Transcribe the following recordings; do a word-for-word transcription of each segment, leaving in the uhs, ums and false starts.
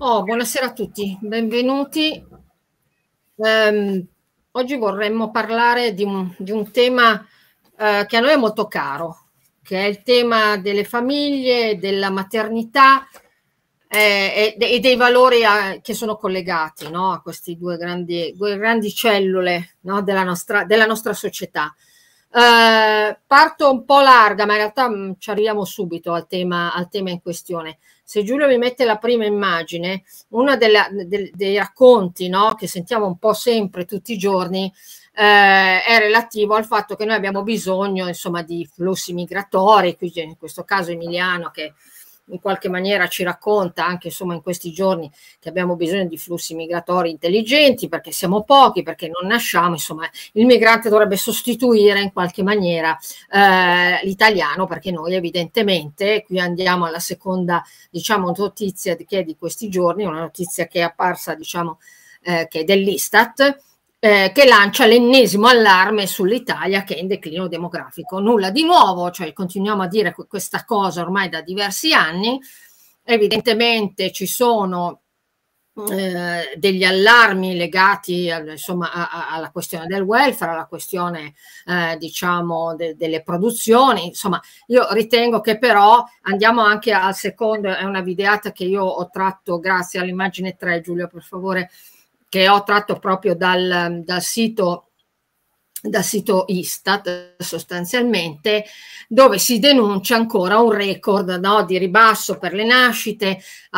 Oh, buonasera a tutti, benvenuti. Um, oggi vorremmo parlare di un, di un tema uh, che a noi è molto caro, che è il tema delle famiglie, della maternità eh, e, e dei valori a, che sono collegati, no, a queste due grandi, due grandi cellule, no, della, nostra, della nostra società. Uh, parto un po' larga, ma in realtà mh, ci arriviamo subito al tema, al tema in questione. Se Giulio mi mette la prima immagine, uno de, dei racconti, no, che sentiamo un po' sempre, tutti i giorni, eh, è relativo al fatto che noi abbiamo bisogno, insomma, di flussi migratori, qui in questo caso Emiliano che in qualche maniera ci racconta anche insomma in questi giorni che abbiamo bisogno di flussi migratori intelligenti perché siamo pochi, perché non nasciamo, insomma il migrante dovrebbe sostituire in qualche maniera eh, l'italiano, perché noi evidentemente, qui andiamo alla seconda diciamo notizia che è di questi giorni, una notizia che è apparsa diciamo eh, che è dell'Istat, Eh, che lancia l'ennesimo allarme sull'Italia che è in declino demografico. Nulla di nuovo, cioè continuiamo a dire questa cosa ormai da diversi anni. Evidentemente ci sono eh, degli allarmi legati al, insomma, a, a, alla questione del welfare, alla questione eh, diciamo de, delle produzioni. Insomma, io ritengo che però andiamo anche al secondo, è una videata che io ho tratto grazie all'immagine tre, Giulio, per favore, che ho tratto proprio dal, dal sito dal sito Istat sostanzialmente, dove si denuncia ancora un record, no, di ribasso per le nascite.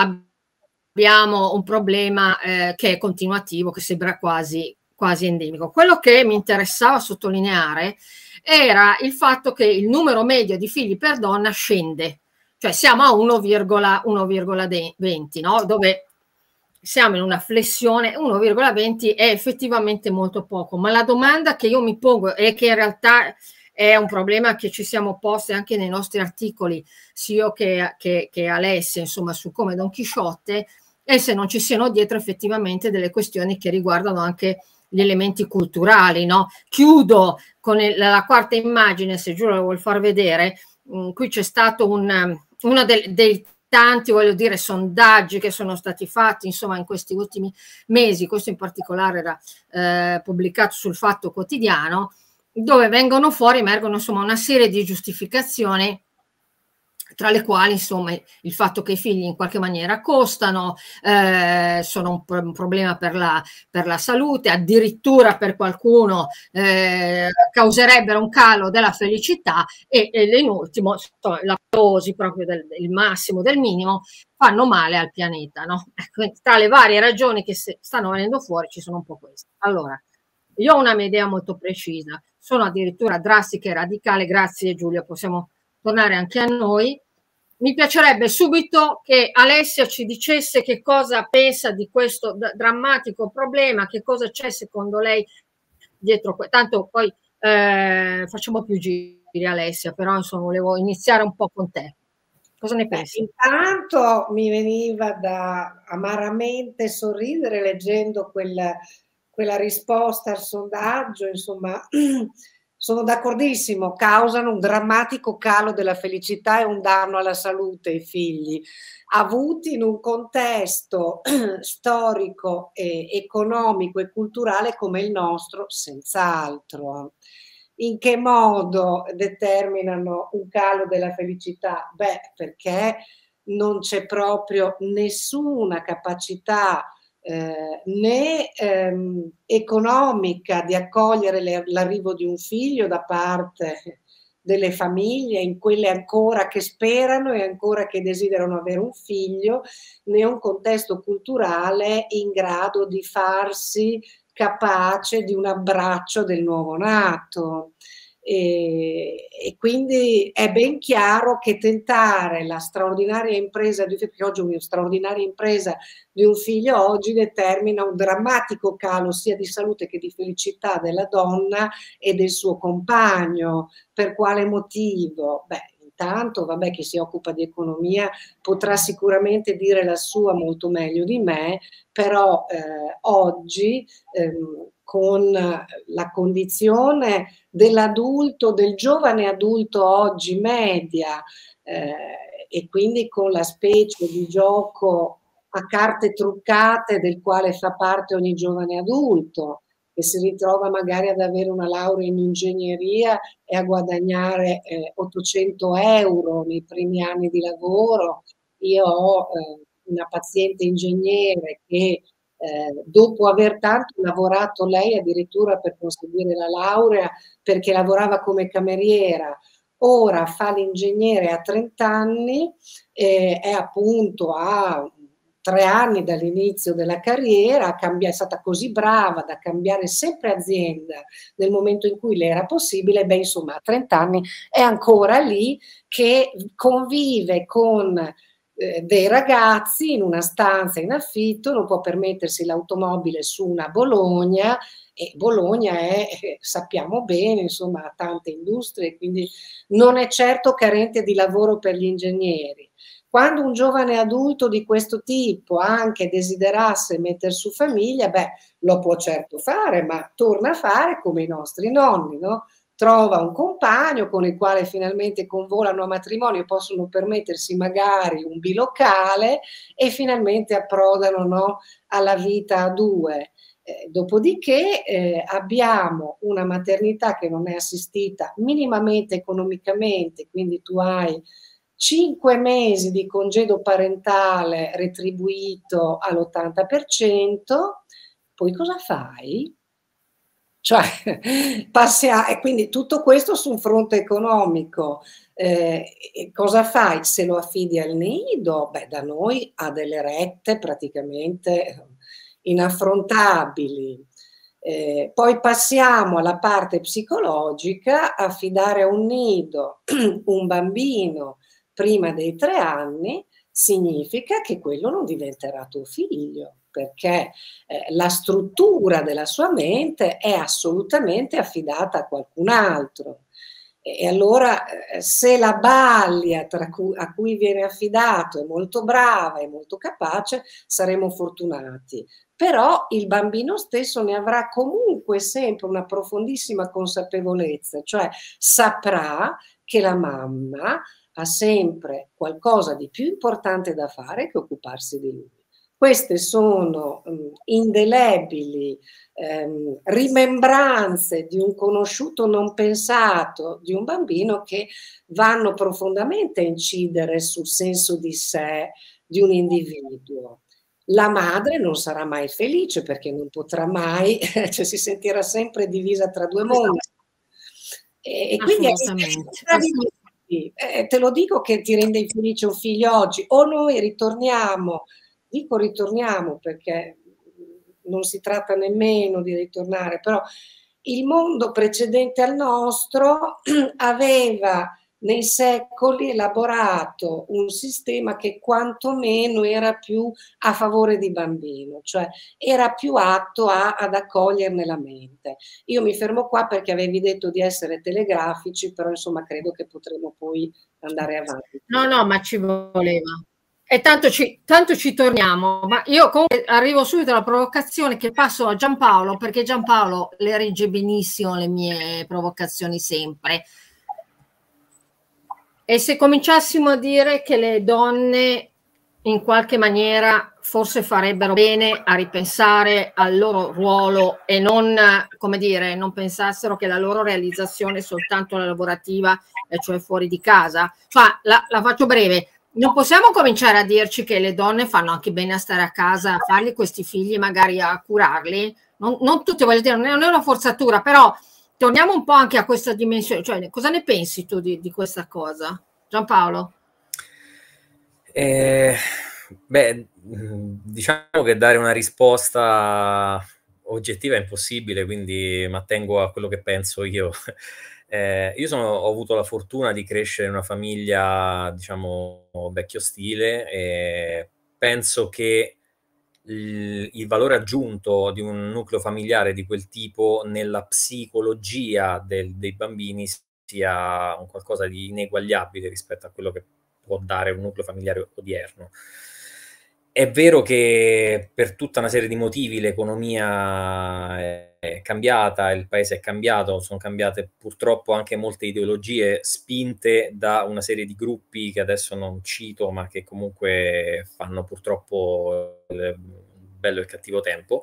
Abbiamo un problema eh, che è continuativo, che sembra quasi, quasi endemico. Quello che mi interessava sottolineare era il fatto che il numero medio di figli per donna scende, cioè siamo a uno virgola venti, no? Dove siamo in una flessione, uno virgola venti è effettivamente molto poco, ma la domanda che io mi pongo è che in realtà è un problema che ci siamo posti anche nei nostri articoli, sia io che, che, che Alessia, insomma, su come Don Chisciotte, e se non ci siano dietro effettivamente delle questioni che riguardano anche gli elementi culturali, no? Chiudo con il, la quarta immagine, se Giulio lo vuol far vedere. Mh, qui c'è stato un, uno del, dei tanti, voglio dire, sondaggi che sono stati fatti, insomma, in questi ultimi mesi, questo in particolare era eh, pubblicato sul Fatto Quotidiano, dove vengono fuori, emergono, insomma, una serie di giustificazioni, tra le quali, insomma, il fatto che i figli in qualche maniera costano, eh, sono un, pro un problema per la, per la salute, addirittura per qualcuno eh, causerebbero un calo della felicità e, e in ultimo, insomma, la dosi proprio del, del massimo, del minimo, fanno male al pianeta, no? Ecco, tra le varie ragioni che stanno venendo fuori ci sono un po' queste. Allora, io ho una mia idea molto precisa, sono addirittura drastica e radicale, grazie Giulia, possiamo tornare anche a noi. Mi piacerebbe subito che Alessia ci dicesse che cosa pensa di questo drammatico problema, che cosa c'è secondo lei dietro, tanto poi eh, facciamo più giri Alessia, però insomma volevo iniziare un po' con te. Cosa ne pensi? Beh, intanto mi veniva da amaramente sorridere leggendo quella, quella risposta al sondaggio, insomma, sono d'accordissimo, causano un drammatico calo della felicità e un danno alla salute i figli, avuti in un contesto storico, e economico e culturale come il nostro, senz'altro. In che modo determinano un calo della felicità? Beh, perché non c'è proprio nessuna capacità eh, né ehm, economica di accogliere l'arrivo di un figlio da parte delle famiglie, in quelle ancora che sperano e ancora che desiderano avere un figlio, né un contesto culturale in grado di farsi capace di un abbraccio del nuovo nato. E, e quindi è ben chiaro che tentare la straordinaria impresa di, perché oggi una straordinaria impresa di un figlio oggi determina un drammatico calo sia di salute che di felicità della donna e del suo compagno. Per quale motivo? Beh, intanto, vabbè, chi si occupa di economia potrà sicuramente dire la sua molto meglio di me, però eh, oggi ehm, con la condizione dell'adulto, del giovane adulto oggi media, eh, e quindi con la specie di gioco a carte truccate del quale fa parte ogni giovane adulto, che si ritrova magari ad avere una laurea in ingegneria e a guadagnare eh, ottocento euro nei primi anni di lavoro. Io ho eh, una paziente ingegnere che eh, dopo aver tanto lavorato lei addirittura per conseguire la laurea, perché lavorava come cameriera, ora fa l'ingegnere a trenta anni, eh, è appunto a tre anni dall'inizio della carriera, è stata così brava da cambiare sempre azienda nel momento in cui le era possibile, beh insomma a trenta anni è ancora lì che convive con eh, dei ragazzi in una stanza in affitto, non può permettersi l'automobile su una Bologna, e Bologna è, eh, sappiamo bene, insomma, ha tante industrie, quindi non è certo carente di lavoro per gli ingegneri. Quando un giovane adulto di questo tipo anche desiderasse mettere su famiglia, beh, lo può certo fare, ma torna a fare come i nostri nonni, no? Trova un compagno con il quale finalmente convolano a matrimonio, possono permettersi magari un bilocale e finalmente approdano, no, alla vita a due. Eh, dopodiché eh, abbiamo una maternità che non è assistita minimamente economicamente, quindi tu hai cinque mesi di congedo parentale retribuito all'ottanta per cento, poi cosa fai? Cioè, passi a, e quindi tutto questo su un fronte economico. Eh, cosa fai? Se lo affidi al nido, beh, da noi ha delle rette praticamente inaffrontabili. Eh, poi passiamo alla parte psicologica, affidare a un nido un bambino prima dei tre anni significa che quello non diventerà tuo figlio, perché eh, la struttura della sua mente è assolutamente affidata a qualcun altro. E allora eh, se la balia tra cui, a cui viene affidato è molto brava e molto capace, saremo fortunati. Però il bambino stesso ne avrà comunque sempre una profondissima consapevolezza, cioè saprà che la mamma ha sempre qualcosa di più importante da fare che occuparsi di lui. Queste sono um, indelebili ehm, rimembranze di un conosciuto non pensato di un bambino che vanno profondamente a incidere sul senso di sé di un individuo. La madre non sarà mai felice perché non potrà mai, cioè si sentirà sempre divisa tra due mondi. E, e quindi Assolutamente. è, eh, te lo dico che ti rende infelice un figlio oggi, o noi ritorniamo, dico ritorniamo perché non si tratta nemmeno di ritornare, però il mondo precedente al nostro aveva nei secoli elaborato un sistema che quantomeno era più a favore di bambino, cioè era più atto a, ad accoglierne la mente. Io mi fermo qua perché avevi detto di essere telegrafici, però insomma credo che potremo poi andare avanti. No, no, ma ci voleva. E tanto ci, tanto ci torniamo, ma io comunque arrivo subito alla provocazione che passo a Giampaolo, perché Giampaolo le regge benissimo le mie provocazioni sempre. E se cominciassimo a dire che le donne in qualche maniera forse farebbero bene a ripensare al loro ruolo e non, come dire, non pensassero che la loro realizzazione è soltanto la lavorativa, e cioè fuori di casa. Cioè, la, la faccio breve. Non possiamo cominciare a dirci che le donne fanno anche bene a stare a casa, a fargli questi figli, magari a curarli. Non, non tutte, voglio dire, non è una forzatura, però torniamo un po' anche a questa dimensione. Cioè, cosa ne pensi tu di, di questa cosa, Giampaolo? Eh, beh, diciamo che dare una risposta oggettiva è impossibile, quindi mi attengo a quello che penso io. Eh, io sono, ho avuto la fortuna di crescere in una famiglia, diciamo, vecchio stile, e penso che il, il valore aggiunto di un nucleo familiare di quel tipo nella psicologia del, dei bambini sia un qualcosa di ineguagliabile rispetto a quello che può dare un nucleo familiare odierno. è vero che per tutta una serie di motivi l'economia è, è cambiata, il paese è cambiato, sono cambiate purtroppo anche molte ideologie spinte da una serie di gruppi che adesso non cito, ma che comunque fanno purtroppo il bello e il cattivo tempo.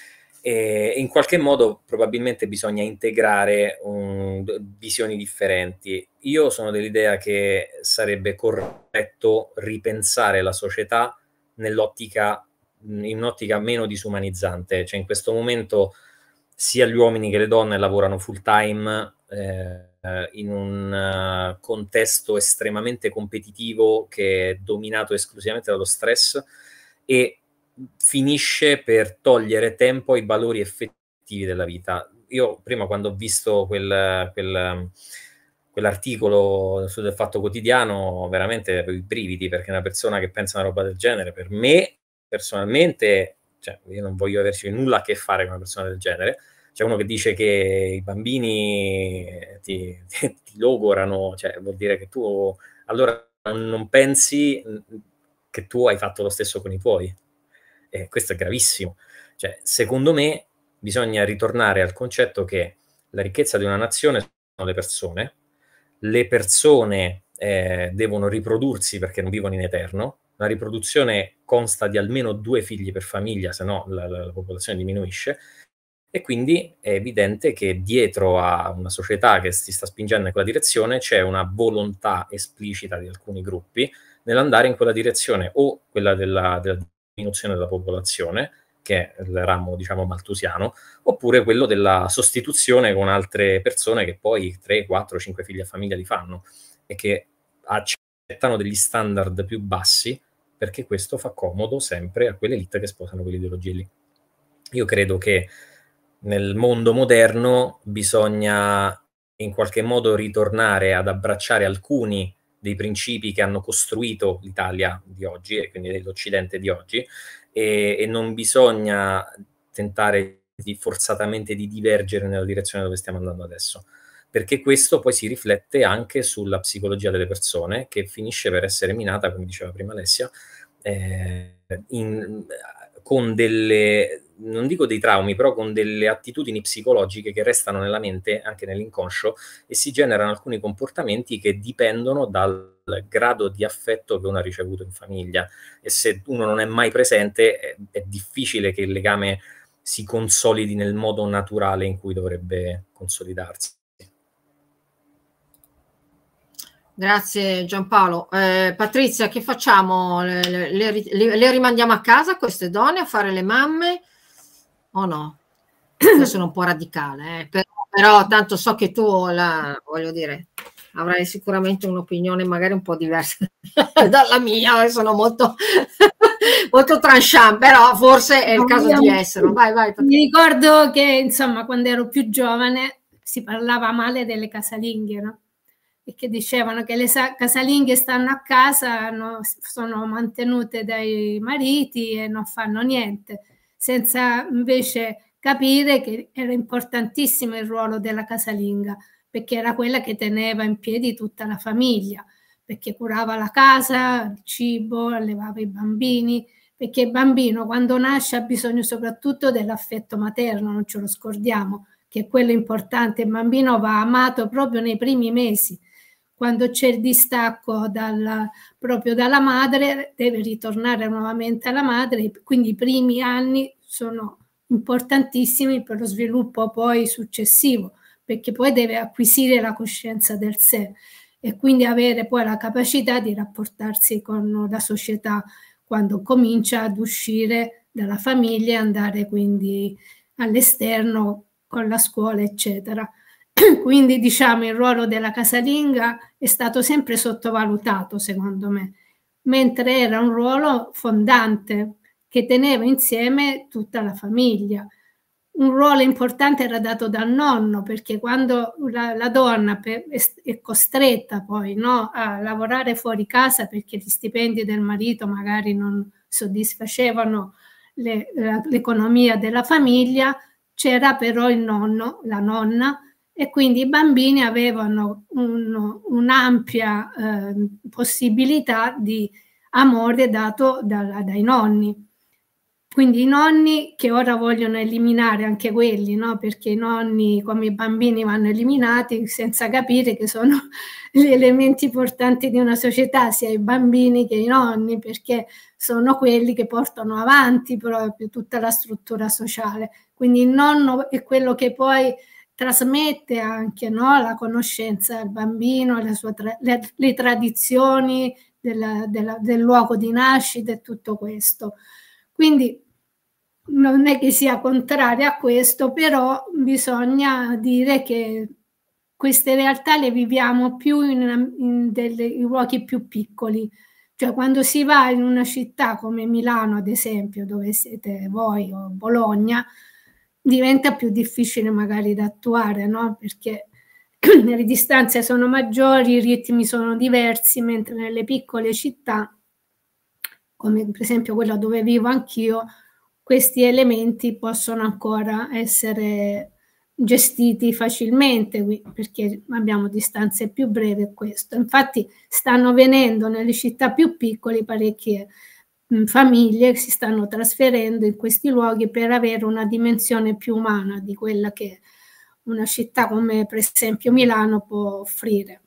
E in qualche modo probabilmente bisogna integrare um, visioni differenti. Io sono dell'idea che sarebbe corretto ripensare la società nell'ottica, in un'ottica meno disumanizzante. Cioè in questo momento sia gli uomini che le donne lavorano full time eh, in un uh, contesto estremamente competitivo che è dominato esclusivamente dallo stress e finisce per togliere tempo ai valori effettivi della vita. Io prima, quando ho visto quel, quel, quell'articolo sul Fatto Quotidiano, veramente avevo i brividi, perché una persona che pensa una roba del genere, per me personalmente, cioè, io non voglio averci nulla a che fare con una persona del genere. C'è uno che dice che i bambini ti, ti, ti logorano, cioè vuol dire che tu allora non pensi che tu hai fatto lo stesso con i tuoi. E questo è gravissimo. Cioè, secondo me bisogna ritornare al concetto che la ricchezza di una nazione sono le persone, le persone eh, devono riprodursi perché non vivono in eterno, la riproduzione consta di almeno due figli per famiglia, se no la, la, la popolazione diminuisce, e quindi è evidente che dietro a una società che si sta spingendo in quella direzione c'è una volontà esplicita di alcuni gruppi nell'andare in quella direzione, o quella della, della diminuzione della popolazione, che è il ramo, diciamo, malthusiano, oppure quello della sostituzione con altre persone che poi tre, quattro, cinque figli a famiglia li fanno e che accettano degli standard più bassi, perché questo fa comodo sempre a quelle elite che sposano quelle ideologie lì. Io credo che nel mondo moderno bisogna in qualche modo ritornare ad abbracciare alcuni dei principi che hanno costruito l'Italia di oggi, e quindi l'Occidente di oggi, e, e non bisogna tentare di, forzatamente di divergere nella direzione dove stiamo andando adesso, perché questo poi si riflette anche sulla psicologia delle persone, che finisce per essere minata, come diceva prima Alessia, eh, in, con delle, non dico dei traumi, però con delle attitudini psicologiche che restano nella mente, anche nell'inconscio, e si generano alcuni comportamenti che dipendono dal grado di affetto che uno ha ricevuto in famiglia, e se uno non è mai presente è, è difficile che il legame si consolidi nel modo naturale in cui dovrebbe consolidarsi. Grazie Giampaolo. Eh, Patrizia, che facciamo? Le, le, le, le rimandiamo a casa queste donne a fare le mamme o no? Io sono un po' radicale, eh, però, però tanto so che tu, la, voglio dire, avrai sicuramente un'opinione magari un po' diversa dalla mia, sono molto, molto tranchant, però forse è il caso di essere. Vai, vai, mi ricordo che, insomma, quando ero più giovane si parlava male delle casalinghe, no? E che dicevano che le casalinghe stanno a casa, no, sono mantenute dai mariti e non fanno niente, senza invece capire che era importantissimo il ruolo della casalinga, perché era quella che teneva in piedi tutta la famiglia, perché curava la casa, il cibo, allevava i bambini, perché il bambino quando nasce ha bisogno soprattutto dell'affetto materno, non ce lo scordiamo, che è quello importante. Il bambino va amato proprio nei primi mesi. Quando c'è il distacco dal, proprio dalla madre, deve ritornare nuovamente alla madre, quindi i primi anni sono importantissimi per lo sviluppo poi successivo, perché poi deve acquisire la coscienza del sé e quindi avere poi la capacità di rapportarsi con la società quando comincia ad uscire dalla famiglia e andare quindi all'esterno con la scuola, eccetera. Quindi diciamo il ruolo della casalinga è stato sempre sottovalutato, secondo me, mentre era un ruolo fondante che teneva insieme tutta la famiglia. Un ruolo importante era dato dal nonno, perché quando la, la donna per, è, è costretta poi, no, a lavorare fuori casa perché gli stipendi del marito magari non soddisfacevano le, la, l'economia della famiglia, c'era però il nonno, la nonna, e quindi i bambini avevano un, un'ampia eh, possibilità di amore dato da, dai nonni. Quindi i nonni che ora vogliono eliminare anche quelli, no? Perché i nonni come i bambini vanno eliminati senza capire che sono gli elementi portanti di una società, sia i bambini che i nonni, perché sono quelli che portano avanti proprio tutta la struttura sociale. Quindi il nonno è quello che poi trasmette anche, no? La conoscenza al bambino, le, sue tra- le, le tradizioni della, della, del luogo di nascita e tutto questo. Quindi non è che sia contraria a questo, però bisogna dire che queste realtà le viviamo più in, in, delle, in luoghi più piccoli. Cioè quando si va in una città come Milano, ad esempio, dove siete voi, o Bologna, diventa più difficile magari da attuare, no? Perché le distanze sono maggiori, i ritmi sono diversi, mentre nelle piccole città, come per esempio quella dove vivo anch'io, questi elementi possono ancora essere gestiti facilmente perché abbiamo distanze più brevi e questo. Infatti stanno venendo nelle città più piccole parecchie mh, famiglie che si stanno trasferendo in questi luoghi per avere una dimensione più umana di quella che una città come per esempio Milano può offrire.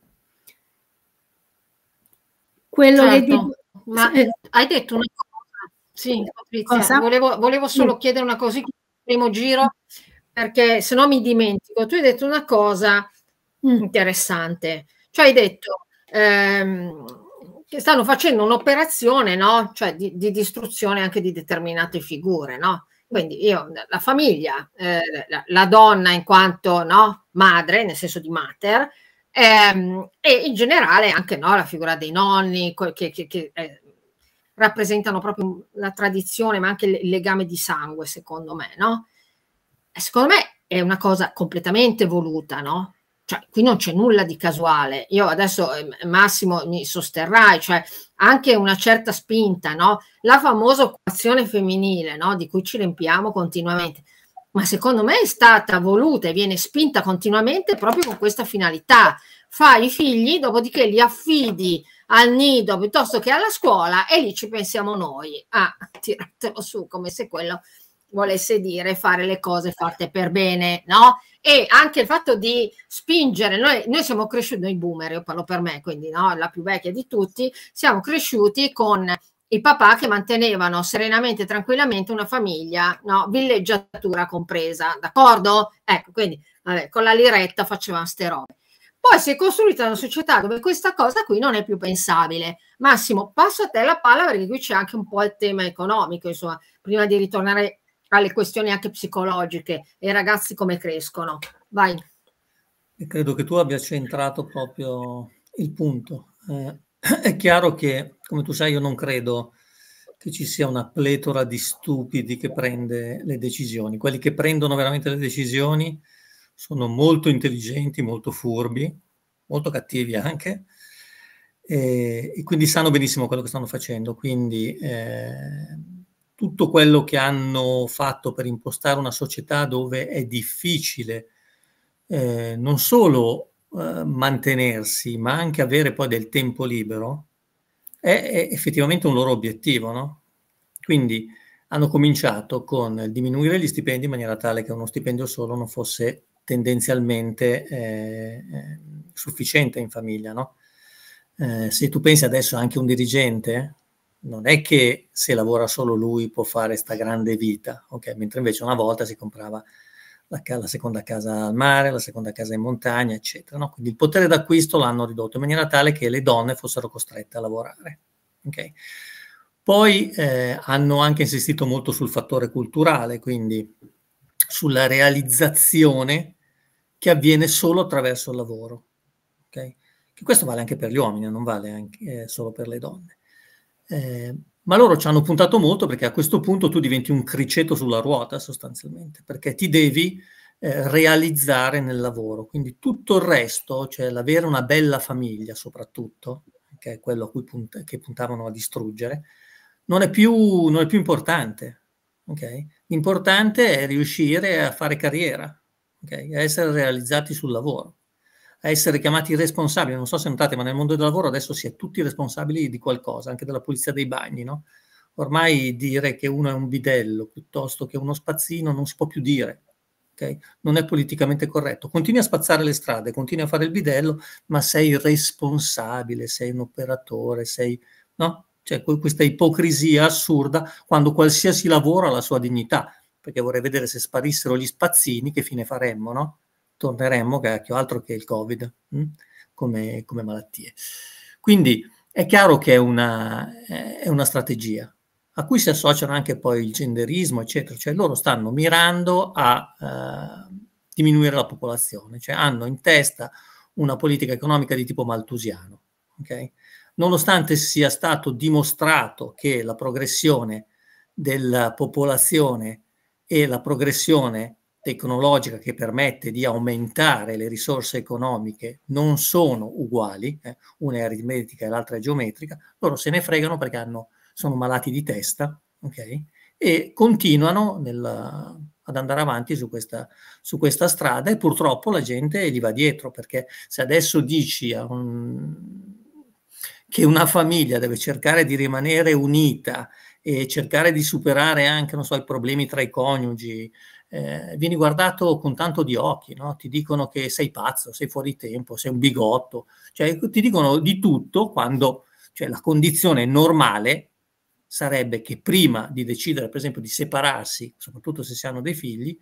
Quello certo, che dico, ma eh, hai detto una cosa, sì, Patrizia, cosa? volevo, volevo solo Sì. chiedere una cosa in primo giro, perché se no mi dimentico. Tu hai detto una cosa Mm. interessante, cioè hai detto ehm, che stanno facendo un'operazione, no? Cioè di, di distruzione anche di determinate figure, no? Quindi io, la famiglia, eh, la, la donna in quanto, no, madre, nel senso di mater, ehm, e in generale anche, no, la figura dei nonni co- che, che, che eh, rappresentano proprio la tradizione, ma anche il legame di sangue, secondo me, no? E secondo me è una cosa completamente voluta, no? Cioè, qui non c'è nulla di casuale. Io adesso, eh, Massimo, mi sosterrai, cioè anche una certa spinta, no? La famosa occupazione femminile, no? Di cui ci riempiamo continuamente, ma secondo me è stata voluta e viene spinta continuamente proprio con questa finalità. Fai i figli, dopodiché li affidi al nido piuttosto che alla scuola e lì ci pensiamo noi. Ah, tiratelo su, come se quello volesse dire fare le cose fatte per bene, no? E anche il fatto di spingere, noi, noi siamo cresciuti, noi boomer, io parlo per me, quindi no, la più vecchia di tutti, siamo cresciuti con i papà che mantenevano serenamente e tranquillamente una famiglia, no? Villeggiatura compresa, d'accordo? Ecco, quindi vabbè, con la liretta facevano ste robe. Poi si è costruita una società dove questa cosa qui non è più pensabile. Massimo, passo a te la palla perché qui c'è anche un po' il tema economico, insomma, prima di ritornare alle questioni anche psicologiche e i ragazzi come crescono. Vai. E credo che tu abbia centrato proprio il punto. Eh, è chiaro che, come tu sai, io non credo che ci sia una pletora di stupidi che prende le decisioni. Quelli che prendono veramente le decisioni sono molto intelligenti, molto furbi, molto cattivi anche, e, e quindi sanno benissimo quello che stanno facendo. Quindi eh, tutto quello che hanno fatto per impostare una società dove è difficile eh, non solo eh, mantenersi, ma anche avere poi del tempo libero, è, è effettivamente un loro obiettivo, no? Quindi hanno cominciato con diminuire gli stipendi in maniera tale che uno stipendio solo non fosse tendenzialmente eh, eh, sufficiente in famiglia, no? Eh, se tu pensi adesso anche un dirigente, non è che se lavora solo lui può fare sta grande vita, ok? Mentre invece una volta si comprava la, la seconda casa al mare, la seconda casa in montagna, eccetera, no? Quindi il potere d'acquisto l'hanno ridotto in maniera tale che le donne fossero costrette a lavorare, ok? Poi eh, hanno anche insistito molto sul fattore culturale, quindi sulla realizzazione che avviene solo attraverso il lavoro, ok? Che questo vale anche per gli uomini, non vale anche eh, solo per le donne. Eh, ma loro ci hanno puntato molto perché a questo punto tu diventi un criceto sulla ruota sostanzialmente, perché ti devi eh, realizzare nel lavoro. Quindi tutto il resto, cioè l'avere una bella famiglia soprattutto, che è quello a cui punt- che puntavano a distruggere, non è più, non è più importante. Okay? L'importante è riuscire a fare carriera, okay? A essere realizzati sul lavoro. a essere chiamati responsabili. Non so se notate, ma nel mondo del lavoro adesso si è tutti responsabili di qualcosa, anche della pulizia dei bagni, no? Ormai dire che uno è un bidello piuttosto che uno spazzino non si può più dire, okay? Non è politicamente corretto. Continui a spazzare le strade, continui a fare il bidello, ma sei responsabile, sei un operatore, sei, no? C'è questa ipocrisia assurda quando qualsiasi lavoro ha la sua dignità, perché vorrei vedere se sparissero gli spazzini che fine faremmo, no? Torneremmo, cacchio, altro che il Covid, hm? come, come malattie. Quindi è chiaro che è una, è una strategia a cui si associano anche poi il genderismo, eccetera. Cioè loro stanno mirando a eh, diminuire la popolazione, cioè hanno in testa una politica economica di tipo maltusiano, ok? Nonostante sia stato dimostrato che la progressione della popolazione e la progressione tecnologica che permette di aumentare le risorse economiche non sono uguali, eh, una è aritmetica e l'altra è geometrica, loro se ne fregano perché hanno, sono malati di testa, ok? E continuano nel, ad andare avanti su questa, su questa strada e purtroppo la gente gli va dietro, perché se adesso dici a un che una famiglia deve cercare di rimanere unita e cercare di superare anche, non so, i problemi tra i coniugi, eh, vieni guardato con tanto di occhi, no? Ti dicono che sei pazzo, sei fuori tempo, sei un bigotto, cioè ti dicono di tutto quando, cioè, la condizione normale sarebbe che prima di decidere, per esempio, di separarsi, soprattutto se si hanno dei figli,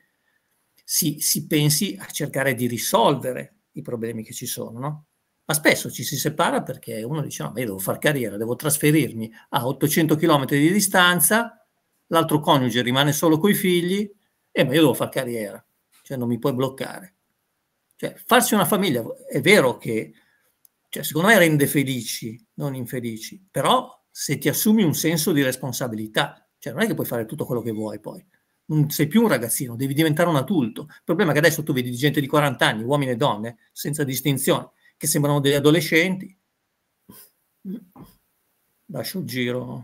si, si pensi a cercare di risolvere i problemi che ci sono, no? Ma spesso ci si separa perché uno dice no, ma io devo fare carriera, devo trasferirmi a ottocento chilometri di distanza, l'altro coniuge rimane solo coi figli e ma io devo fare carriera, cioè non mi puoi bloccare. Cioè farsi una famiglia è vero che, cioè, secondo me rende felici, non infelici, però se ti assumi un senso di responsabilità, cioè non è che puoi fare tutto quello che vuoi poi, non sei più un ragazzino, devi diventare un adulto. Il problema è che adesso tu vedi gente di quaranta anni, uomini e donne, senza distinzione, che sembrano degli adolescenti. Lascio il giro,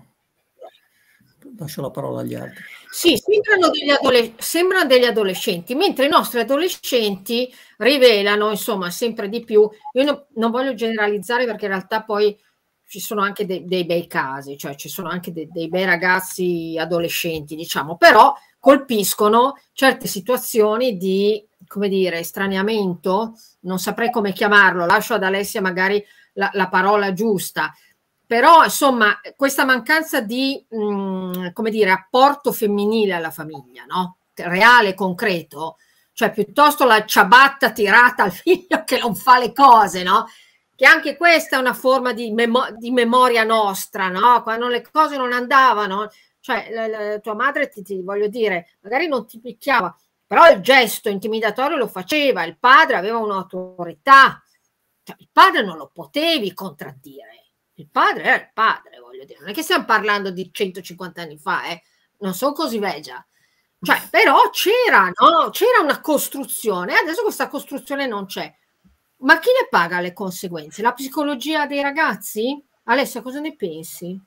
lascio la parola agli altri. Sì, sembrano degli, adole- sembrano degli adolescenti, mentre i nostri adolescenti rivelano, insomma, sempre di più. Io no, non voglio generalizzare perché in realtà poi ci sono anche de- dei bei casi, cioè ci sono anche de- dei bei ragazzi adolescenti, diciamo, però colpiscono certe situazioni di, come dire, straniamento, non saprei come chiamarlo, lascio ad Alessia magari la, la parola giusta, però insomma questa mancanza di, mh, come dire, apporto femminile alla famiglia, no? Reale, concreto, cioè piuttosto la ciabatta tirata al figlio che non fa le cose, no? Che anche questa è una forma di, memo- di memoria nostra, no? Quando le cose non andavano, cioè la, la, tua madre ti, ti voglio dire, magari non ti picchiava, però il gesto intimidatorio lo faceva, il padre aveva un'autorità, cioè, il padre non lo potevi contraddire, il padre era il padre, voglio dire, non è che stiamo parlando di centocinquanta anni fa, eh? Non sono così vecchia, cioè, però c'era, no? C'era una costruzione, adesso questa costruzione non c'è. Ma chi ne paga le conseguenze? La psicologia dei ragazzi? Alessia, cosa ne pensi?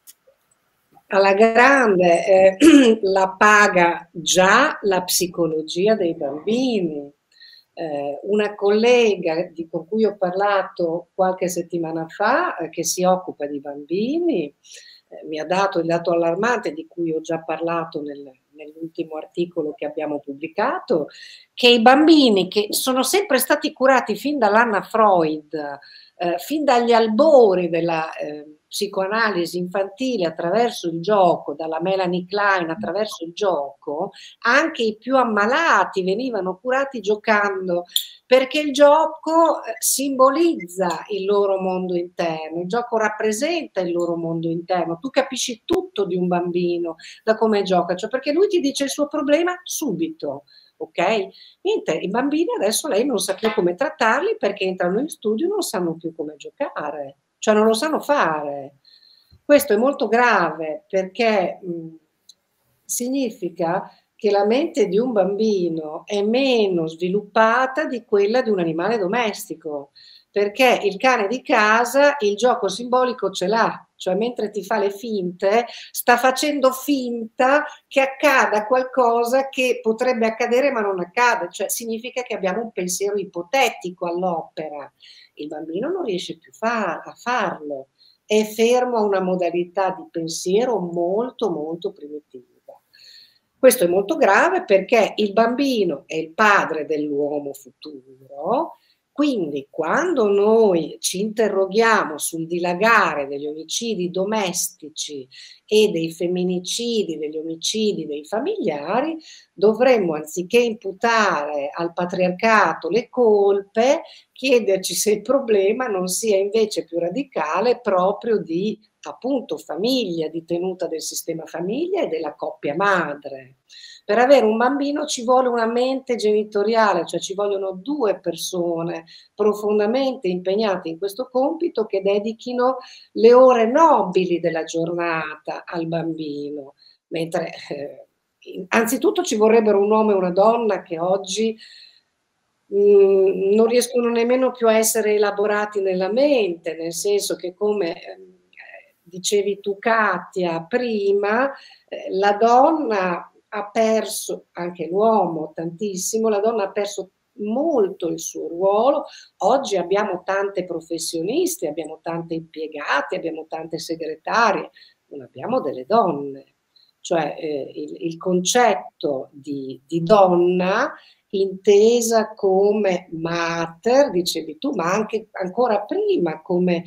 Alla grande, eh, la paga già la psicologia dei bambini. Eh, una collega di, con cui ho parlato qualche settimana fa, eh, che si occupa di bambini, eh, mi ha dato il dato allarmante di cui ho già parlato nel, nell'ultimo articolo che abbiamo pubblicato, che i bambini che sono sempre stati curati fin dall'Anna Freud, eh, fin dagli albori della eh, psicoanalisi infantile attraverso il gioco, dalla Melanie Klein attraverso il gioco, anche i più ammalati venivano curati giocando, perché il gioco simbolizza il loro mondo interno, il gioco rappresenta il loro mondo interno, tu capisci tutto di un bambino da come gioca, cioè perché lui ti dice il suo problema subito. Ok? Niente, i bambini adesso lei non sa più come trattarli perché entrano in studio e non sanno più come giocare, cioè non lo sanno fare. Questo è molto grave perché mh, significa che la mente di un bambino è meno sviluppata di quella di un animale domestico. perché il cane di casa il gioco simbolico ce l'ha, cioè mentre ti fa le finte, sta facendo finta che accada qualcosa che potrebbe accadere ma non accade, cioè significa che abbiamo un pensiero ipotetico all'opera. Il bambino non riesce più fa- a farlo, è fermo a una modalità di pensiero molto molto primitiva. Questo è molto grave perché il bambino è il padre dell'uomo futuro, quindi quando noi ci interroghiamo sul dilagare degli omicidi domestici e dei femminicidi, degli omicidi dei familiari, dovremmo, anziché imputare al patriarcato le colpe, chiederci se il problema non sia invece più radicale proprio di, appunto, famiglia, di tenuta del sistema famiglia e della coppia madre. Per avere un bambino ci vuole una mente genitoriale, cioè ci vogliono due persone profondamente impegnate in questo compito che dedichino le ore nobili della giornata al bambino, mentre eh, anzitutto ci vorrebbero un uomo e una donna che oggi mh, non riescono nemmeno più a essere elaborati nella mente, nel senso che, come eh, dicevi tu Katia prima, eh, la donna ha perso, anche l'uomo tantissimo, la donna ha perso molto il suo ruolo. Oggi abbiamo tante professioniste, abbiamo tante impiegate, abbiamo tante segretarie, non abbiamo delle donne. Cioè eh, il, il concetto di, di donna intesa come mater, dicevi tu, ma anche ancora prima come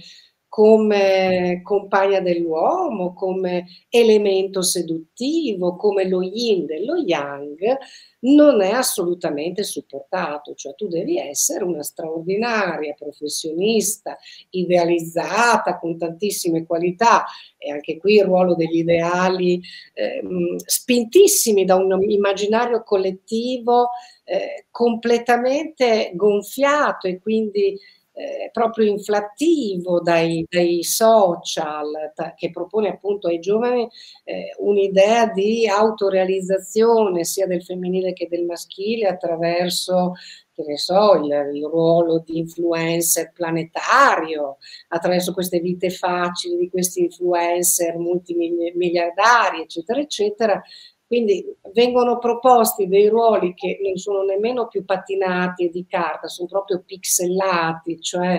come compagna dell'uomo, come elemento seduttivo, come lo yin dello yang, non è assolutamente supportato. Cioè tu devi essere una straordinaria professionista, idealizzata, con tantissime qualità, e anche qui il ruolo degli ideali eh, spintissimi da un immaginario collettivo eh, completamente gonfiato e quindi Eh, proprio inflattivo dai, dai social, ta, che propone appunto ai giovani eh, un'idea di autorealizzazione sia del femminile che del maschile attraverso, che ne so, il, il ruolo di influencer planetario, attraverso queste vite facili di questi influencer multimiliardari, eccetera, eccetera. Quindi vengono proposti dei ruoli che non sono nemmeno più patinati e di carta, sono proprio pixellati, cioè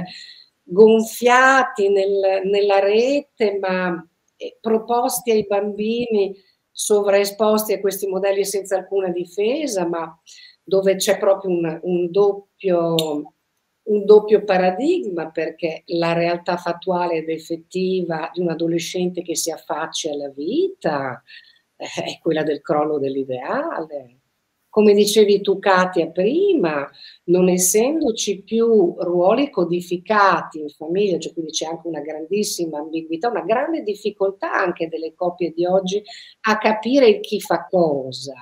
gonfiati nel, nella rete, ma proposti ai bambini sovraesposti a questi modelli senza alcuna difesa, ma dove c'è proprio un, un, doppio, un doppio paradigma, perché la realtà fattuale ed effettiva di un adolescente che si affaccia alla vita è quella del crollo dell'ideale. Come dicevi tu Katia prima, non essendoci più ruoli codificati in famiglia, cioè quindi c'è anche una grandissima ambiguità, una grande difficoltà anche delle coppie di oggi a capire chi fa cosa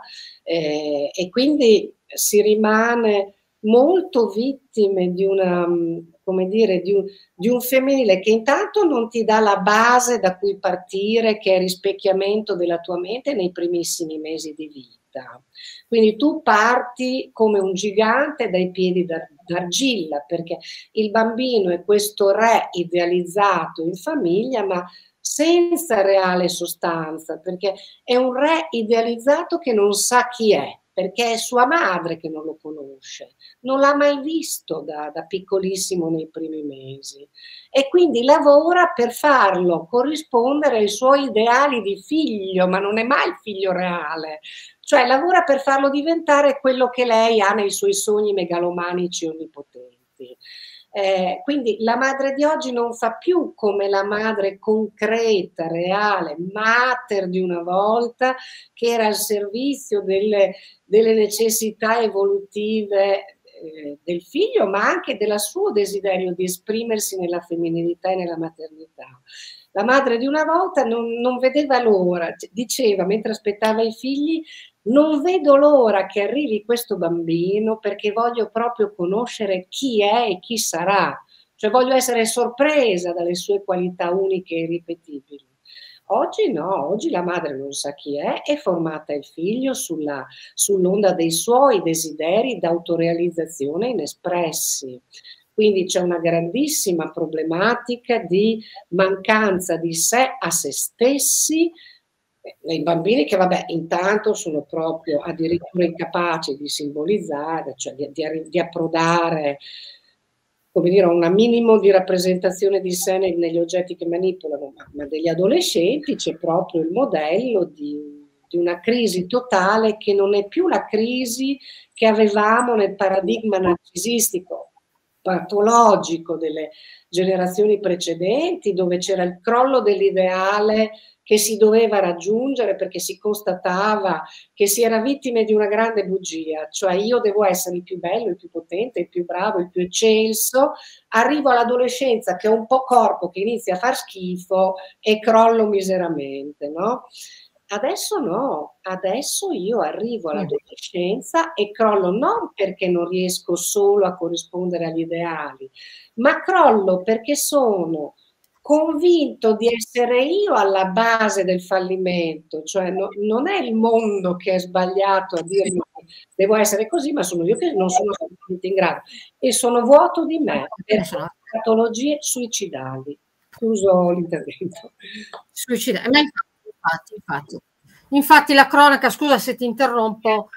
eh, e quindi si rimane molto vittime di una, come dire, di un, di un femminile che intanto non ti dà la base da cui partire, che è il rispecchiamento della tua mente nei primissimi mesi di vita. Quindi tu parti come un gigante dai piedi d'argilla, perché il bambino è questo re idealizzato in famiglia, ma senza reale sostanza, perché è un re idealizzato che non sa chi è, perché è sua madre che non lo conosce, non l'ha mai visto da, da piccolissimo nei primi mesi e quindi lavora per farlo corrispondere ai suoi ideali di figlio, ma non è mai il figlio reale, cioè lavora per farlo diventare quello che lei ha nei suoi sogni megalomanici onnipotenti. Eh, quindi la madre di oggi non fa più come la madre concreta, reale, mater di una volta, che era al servizio delle, delle necessità evolutive eh, del figlio, ma anche del suo desiderio di esprimersi nella femminilità e nella maternità. La madre di una volta non, non vedeva l'ora, diceva mentre aspettava i figli: non vedo l'ora che arrivi questo bambino perché voglio proprio conoscere chi è e chi sarà, cioè voglio essere sorpresa dalle sue qualità uniche e irripetibili. Oggi no, oggi la madre non sa chi è, è formata il figlio sulla, sull'onda dei suoi desideri d'autorealizzazione inespressi. Quindi c'è una grandissima problematica di mancanza di sé a se stessi, nei bambini che vabbè intanto sono proprio addirittura incapaci di simbolizzare, cioè di, di, di approdare, come dire, un minimo di rappresentazione di sé negli oggetti che manipolano, ma, ma degli adolescenti c'è proprio il modello di, di una crisi totale che non è più la crisi che avevamo nel paradigma narcisistico patologico delle generazioni precedenti, dove c'era il crollo dell'ideale che si doveva raggiungere perché si constatava che si era vittime di una grande bugia, cioè io devo essere il più bello, il più potente, il più bravo, il più eccelso, arrivo all'adolescenza che è un po' corpo che inizia a far schifo e crollo miseramente, no? Adesso no, adesso io arrivo all'adolescenza e crollo non perché non riesco solo a corrispondere agli ideali, ma crollo perché sono convinto di essere io alla base del fallimento, cioè no, non è il mondo che è sbagliato a dirmi che devo essere così, ma sono io che non sono assolutamente in grado e sono vuoto di me per patologie suicidali. Chiuso l'intervento. Suicidali. Infatti, infatti. Infatti la cronaca, scusa se ti interrompo,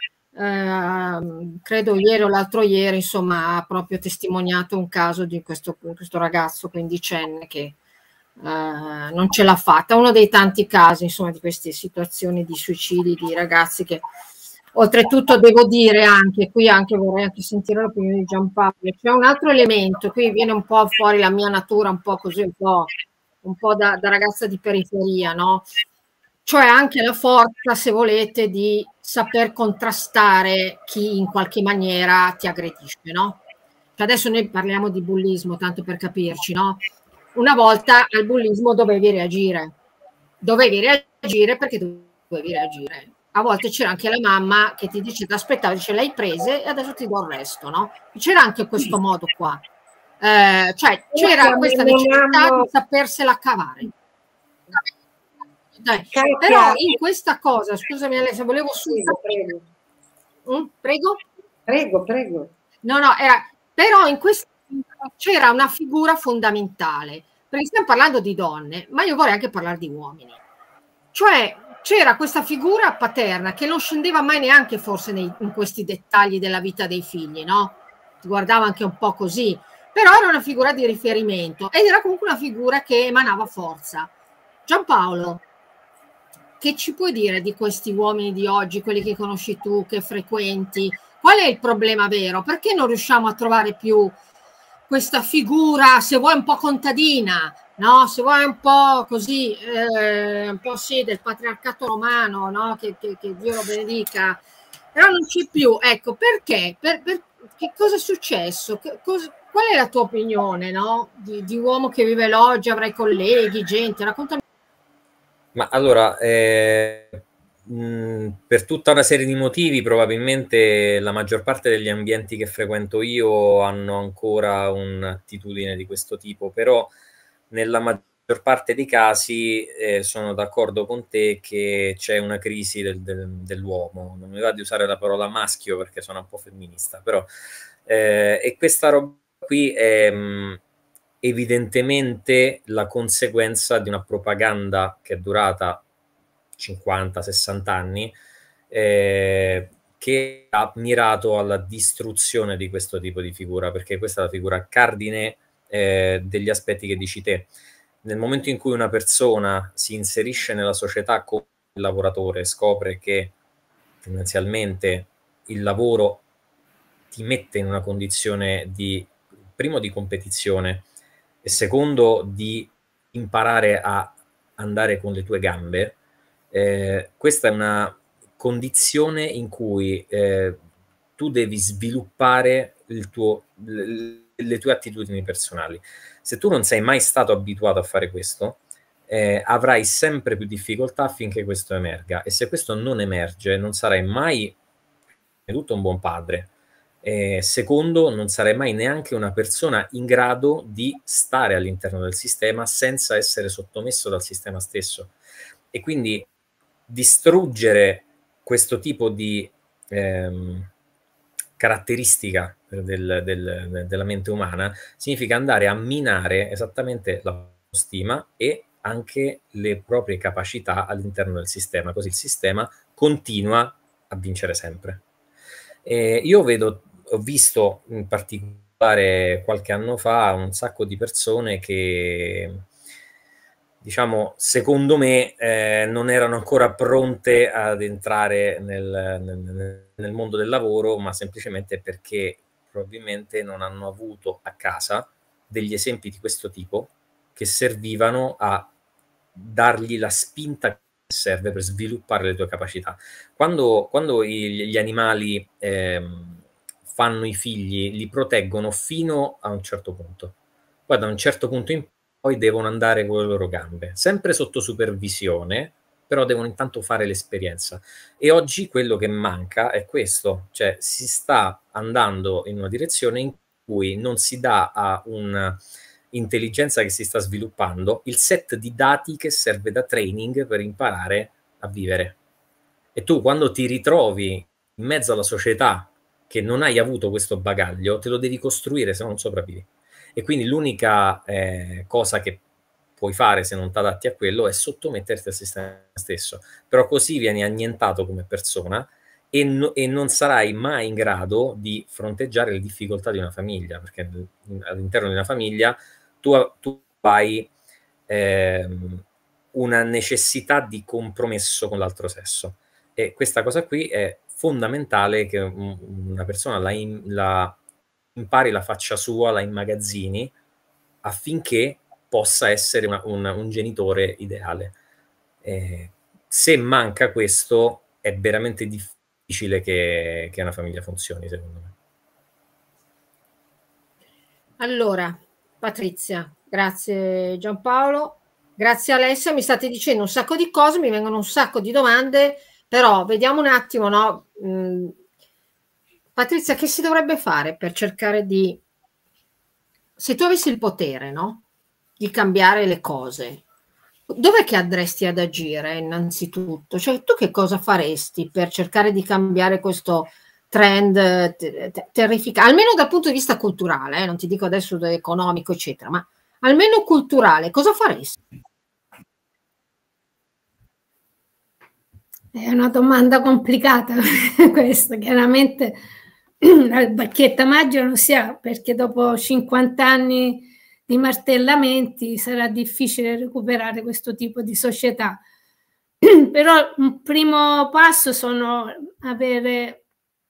eh, credo ieri o l'altro ieri, insomma, ha proprio testimoniato un caso di questo, questo ragazzo quindicenne che eh, non ce l'ha fatta. Uno dei tanti casi, insomma, di queste situazioni di suicidi di ragazzi che, oltretutto, devo dire anche, qui anche vorrei anche sentire l'opinione di Giampaolo, c'è un altro elemento, qui viene un po' fuori la mia natura, un po' così, un po', un po' da, da ragazza di periferia, no? Cioè anche la forza, se volete, di saper contrastare chi in qualche maniera ti aggredisce, no? Cioè adesso noi parliamo di bullismo, tanto per capirci, no? Una volta al bullismo dovevi reagire, dovevi reagire perché dovevi reagire. A volte c'era anche la mamma che ti dice, ti aspettavo, dice l'hai prese e adesso ti do il resto, no? C'era anche questo modo qua. Eh, cioè c'era questa necessità di sapersela cavare. Dai. Però in questa cosa, scusami Alessia, volevo subito prego, mm, prego prego prego no no era però in questo c'era una figura fondamentale, perché stiamo parlando di donne, ma io vorrei anche parlare di uomini, cioè c'era questa figura paterna che non scendeva mai neanche forse nei, in questi dettagli della vita dei figli, no? Ti guardava anche un po' così, però era una figura di riferimento ed era comunque una figura che emanava forza. Giampaolo, che ci puoi dire di questi uomini di oggi, quelli che conosci tu, che frequenti? Qual è il problema vero? Perché non riusciamo a trovare più questa figura, se vuoi un po' contadina, no? Se vuoi un po' così, eh, un po' sì, del patriarcato romano, no? Che, che, che Dio lo benedica. Però non c'è più. Ecco, perché? Per, per, che cosa è successo? Che, cosa, qual è la tua opinione, no? Di, di uomo che vive l'oggi, avrai colleghi, gente, raccontami. Ma allora, eh, mh, per tutta una serie di motivi, probabilmente la maggior parte degli ambienti che frequento io hanno ancora un'attitudine di questo tipo, però nella maggior parte dei casi eh, sono d'accordo con te che c'è una crisi del, del, dell'uomo. Non mi va di usare la parola maschio perché sono un po' femminista, però eh, e questa roba qui è... Mh, evidentemente la conseguenza di una propaganda che è durata cinquanta sessanta anni, eh, che ha mirato alla distruzione di questo tipo di figura, perché questa è la figura cardine eh, degli aspetti che dici te. Nel momento in cui una persona si inserisce nella società come lavoratore, scopre che tendenzialmente il lavoro ti mette in una condizione di, primo, di competizione, e secondo di imparare a andare con le tue gambe, eh, questa è una condizione in cui eh, tu devi sviluppare il tuo, le, le tue attitudini personali. Se tu non sei mai stato abituato a fare questo, eh, avrai sempre più difficoltà affinché questo emerga, e se questo non emerge non sarai mai tutto un buon padre. Eh, secondo, non sarai mai neanche una persona in grado di stare all'interno del sistema senza essere sottomesso dal sistema stesso. E quindi distruggere questo tipo di ehm, caratteristica del, del, della mente umana, significa andare a minare esattamente l'autostima e anche le proprie capacità all'interno del sistema, così il sistema continua a vincere sempre. E io vedo, ho visto in particolare qualche anno fa un sacco di persone che, diciamo, secondo me eh, non erano ancora pronte ad entrare nel, nel, nel mondo del lavoro, ma semplicemente perché probabilmente non hanno avuto a casa degli esempi di questo tipo che servivano a dargli la spinta che serve per sviluppare le tue capacità. Quando, quando i, gli animali ehm, fanno i figli, li proteggono fino a un certo punto. Poi da un certo punto in poi devono andare con le loro gambe, sempre sotto supervisione, però devono intanto fare l'esperienza. E oggi quello che manca è questo, cioè si sta andando in una direzione in cui non si dà a un'intelligenza che si sta sviluppando il set di dati che serve da training per imparare a vivere. E tu quando ti ritrovi in mezzo alla società che non hai avuto questo bagaglio, te lo devi costruire, se no non sopravvivi. E quindi l'unica eh, cosa che puoi fare se non ti adatti a quello è sottometterti al sistema stesso. Però così vieni annientato come persona e, no, e non sarai mai in grado di fronteggiare le difficoltà di una famiglia, perché all'interno di una famiglia tu, tu hai eh, una necessità di compromesso con l'altro sesso. E questa cosa qui è fondamentale che una persona la, in, la impari, la faccia sua, la immagazzini affinché possa essere una, un, un genitore ideale. Eh, se manca questo è veramente difficile che, che una famiglia funzioni, secondo me. Allora, Patrizia, grazie Giampaolo, grazie Alessia, mi state dicendo un sacco di cose, mi vengono un sacco di domande, però vediamo un attimo, no? Mm, Patrizia, che si dovrebbe fare per cercare di, se tu avessi il potere, no? Di cambiare le cose, dov'è che andresti ad agire innanzitutto? Cioè, tu che cosa faresti per cercare di cambiare questo trend terrificante, almeno dal punto di vista culturale, eh? Non ti dico adesso economico, eccetera, ma almeno culturale, cosa faresti? È una domanda complicata questa, chiaramente la bacchetta magica non si ha, perché dopo cinquanta anni di martellamenti sarà difficile recuperare questo tipo di società. Però un primo passo sono avere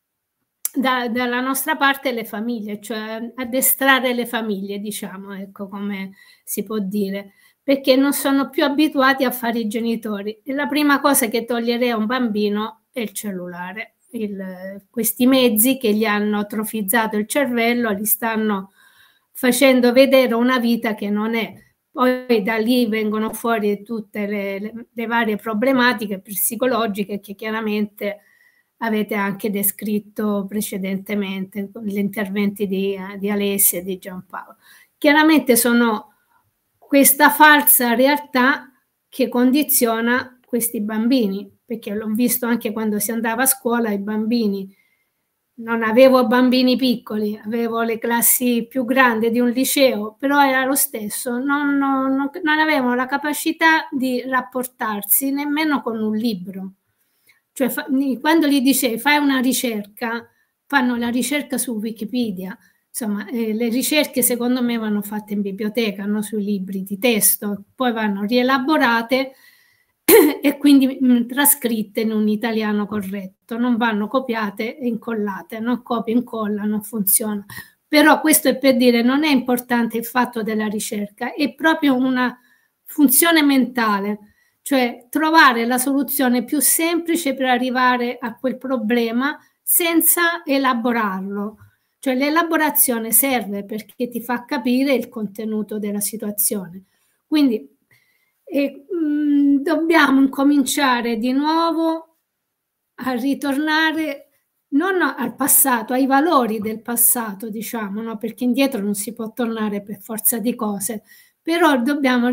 da, dalla nostra parte le famiglie, cioè addestrare le famiglie, diciamo, ecco come si può dire, perché non sono più abituati a fare i genitori. E la prima cosa che toglierei a un bambino è il cellulare. Il, questi mezzi che gli hanno atrofizzato il cervello, gli stanno facendo vedere una vita che non è. Poi da lì vengono fuori tutte le, le, le varie problematiche psicologiche che chiaramente avete anche descritto precedentemente con gli interventi di, di Alessia e di Giampaolo. Chiaramente sono questa falsa realtà che condiziona questi bambini, perché l'ho visto anche quando si andava a scuola, i bambini, non avevo bambini piccoli, avevo le classi più grandi di un liceo, però era lo stesso, non, non, non avevano la capacità di rapportarsi nemmeno con un libro. Cioè, fa, quando gli dicevi fai una ricerca, fanno la ricerca su Wikipedia. Insomma, eh, le ricerche secondo me vanno fatte in biblioteca, no? Sui libri di testo, poi vanno rielaborate e quindi mh, trascritte in un italiano corretto, non vanno copiate e incollate, no? Copia e incolla, non funziona. Però questo è per dire, non è importante il fatto della ricerca, è proprio una funzione mentale, cioè trovare la soluzione più semplice per arrivare a quel problema senza elaborarlo. Cioè l'elaborazione serve perché ti fa capire il contenuto della situazione. Quindi eh, mh, dobbiamo incominciare di nuovo a ritornare non al passato, ai valori del passato, diciamo, no? Perché indietro non si può tornare per forza di cose, però dobbiamo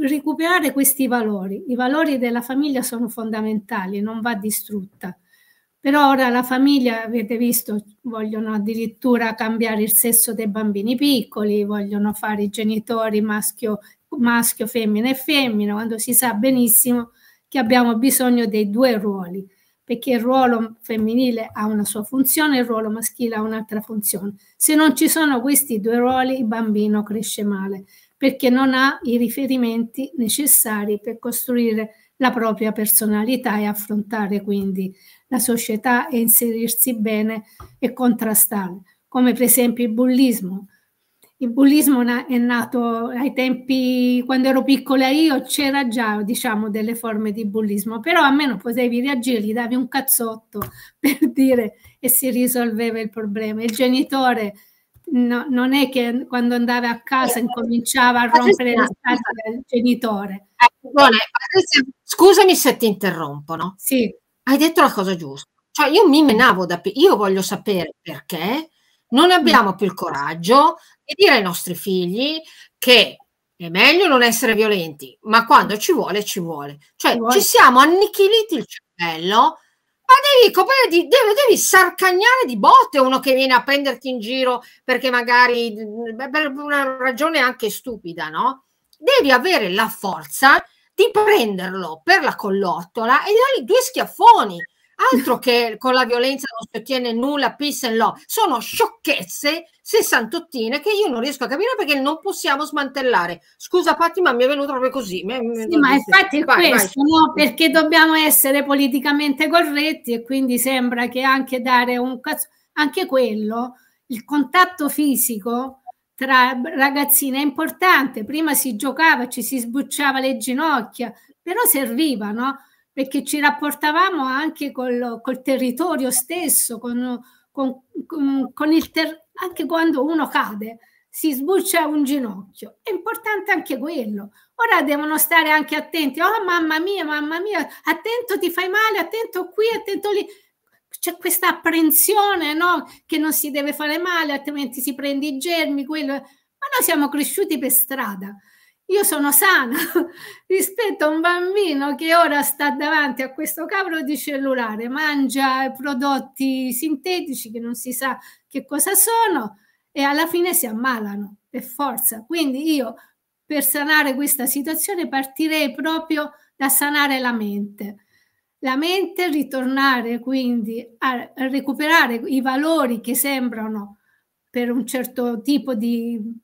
recuperare questi valori. I valori della famiglia sono fondamentali, non va distrutta. Però ora la famiglia, avete visto, vogliono addirittura cambiare il sesso dei bambini piccoli, vogliono fare i genitori maschio, maschio, femmina e femmina, quando si sa benissimo che abbiamo bisogno dei due ruoli, perché il ruolo femminile ha una sua funzione, il ruolo maschile ha un'altra funzione. Se non ci sono questi due ruoli, il bambino cresce male, perché non ha i riferimenti necessari per costruire la propria personalità e affrontare quindi la società e inserirsi bene e contrastare, come per esempio il bullismo. Il bullismo è nato ai tempi, quando ero piccola io, c'era già, diciamo, delle forme di bullismo, però almeno potevi reagire, gli davi un cazzotto per dire e si risolveva il problema. Il genitore no, non è che quando andava a casa incominciava a rompere le scatole al genitore. Scusami se ti interrompono. Sì. Hai detto la cosa giusta. Cioè io mi menavo da... Io voglio sapere perché non abbiamo più il coraggio di dire ai nostri figli che è meglio non essere violenti, ma quando ci vuole, ci vuole. Cioè ci, ci siamo annichiliti il cervello, ma devi, devi, devi sarcagnare di botte uno che viene a prenderti in giro perché magari per una ragione anche stupida, no? Devi avere la forza di prenderlo per la collottola e dargli due schiaffoni. Altro che con la violenza non si ottiene nulla, peace and love. Sono sciocchezze sessantottine che io non riesco a capire perché non possiamo smantellare. Scusa Patti, ma mi è venuto proprio così. Mi, sì, ma infatti è vai, questo, vai. No? Perché dobbiamo essere politicamente corretti e quindi sembra che anche dare un cazzo, anche quello, il contatto fisico tra ragazzine è importante. Prima si giocava, ci si sbucciava le ginocchia, però serviva, no? Perché ci rapportavamo anche col, col territorio stesso, con, con, con, con il ter- anche quando uno cade, si sbuccia un ginocchio. È importante anche quello. Ora devono stare anche attenti. Oh mamma mia, mamma mia, attento ti fai male, attento qui, attento lì. C'è questa apprensione, no? Che non si deve fare male, altrimenti si prende i germi, quello. Ma noi siamo cresciuti per strada. Io sono sana rispetto a un bambino che ora sta davanti a questo cavolo di cellulare, mangia prodotti sintetici che non si sa che cosa sono e alla fine si ammalano per forza. Quindi io per sanare questa situazione partirei proprio da sanare la mente. La mente, ritornare quindi a recuperare i valori che sembrano per un certo tipo di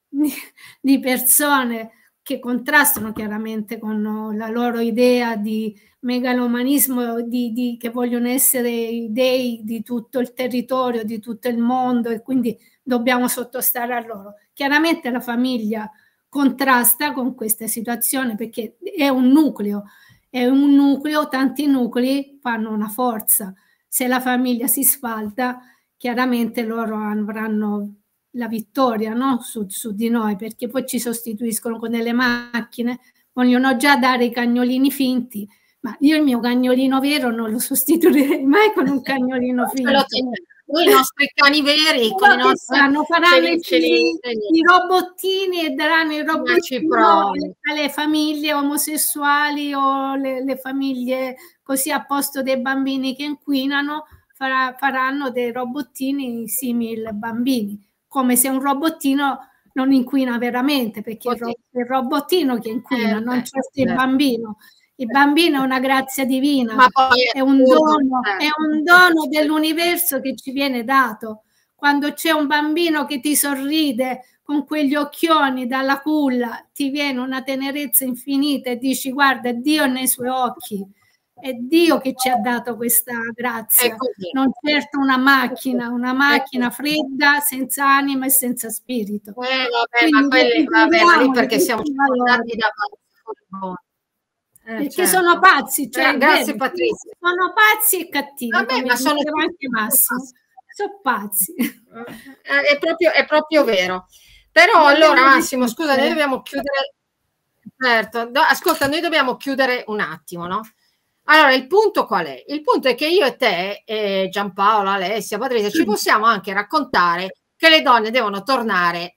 di persone che contrastano chiaramente con la loro idea di megalomanismo, di, di, che vogliono essere i dei di tutto il territorio, di tutto il mondo e quindi dobbiamo sottostare a loro. Chiaramente la famiglia contrasta con questa situazione perché è un nucleo, è un nucleo, tanti nuclei fanno una forza. Se la famiglia si sfalda, chiaramente loro avranno la vittoria, no? su, su di noi, perché poi ci sostituiscono con delle macchine, vogliono già dare i cagnolini finti, ma io il mio cagnolino vero non lo sostituirei mai con un cagnolino finto. Noi i nostri cani veri no, con i nostri fanno, faranno i, i robottini e daranno i robottini alle famiglie omosessuali o le, le famiglie così a posto dei bambini che inquinano farà, faranno dei robottini simili ai bambini, come se un robottino non inquina veramente, perché è il robottino che inquina, eh, non certo il bambino. Il bambino è una grazia divina, ma poi è, è un dono, è un dono dell'universo che ci viene dato. Quando c'è un bambino che ti sorride con quegli occhioni dalla culla, ti viene una tenerezza infinita e dici guarda, Dio nei suoi occhi. È Dio che ci ha dato questa grazia, non certo una macchina, una macchina fredda, senza anima e senza spirito. Eh, vabbè, ma, quelle, vabbè, ma lì perché siamo circondati da eh, perché certo. sono pazzi, cioè, eh, grazie Patrizia. Sono pazzi e cattivi, vabbè, come ma sono anche Massimo. Sono pazzi. È proprio, è proprio vero. Però allora Massimo, scusa, noi dobbiamo chiudere. Certo, do, ascolta, noi dobbiamo chiudere un attimo, no? Allora, il punto qual è? Il punto è che io e te, eh, Giampaola, Alessia, Patrizia, ci possiamo anche raccontare che le donne devono tornare,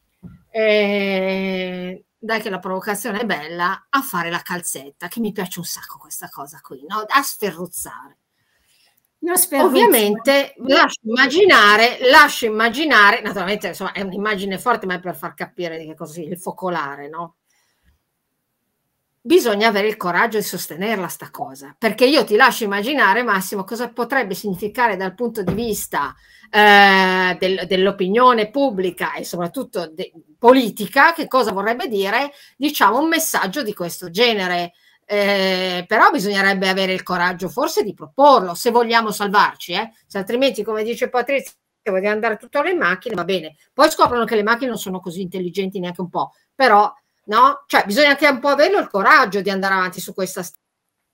eh, dai che la provocazione è bella, a fare la calzetta, che mi piace un sacco questa cosa qui, no? A sferruzzare. Io spero ovviamente lascio immaginare, lascio immaginare, naturalmente insomma è un'immagine forte, ma è per far capire di che così il focolare, no? Bisogna avere il coraggio di sostenerla sta cosa, perché io ti lascio immaginare, Massimo, cosa potrebbe significare dal punto di vista eh, del, dell'opinione pubblica e soprattutto de, politica, che cosa vorrebbe dire, diciamo, un messaggio di questo genere. Eh, però bisognerebbe avere il coraggio forse di proporlo, se vogliamo salvarci, eh? Se altrimenti, come dice Patrizia, vogliono andare tutto alle macchine, va bene. Poi scoprono che le macchine non sono così intelligenti neanche un po', però no? Cioè bisogna anche un po' averlo il coraggio di andare avanti su questa strada.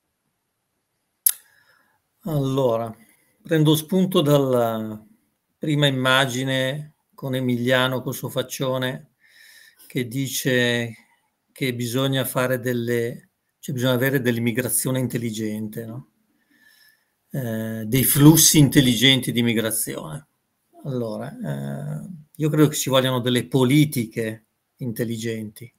Allora, prendo spunto dalla prima immagine con Emiliano col suo faccione che dice che bisogna fare delle, cioè bisogna avere dell'immigrazione intelligente, no? Eh, dei flussi intelligenti di migrazione. Allora, eh, io credo che ci vogliano delle politiche intelligenti,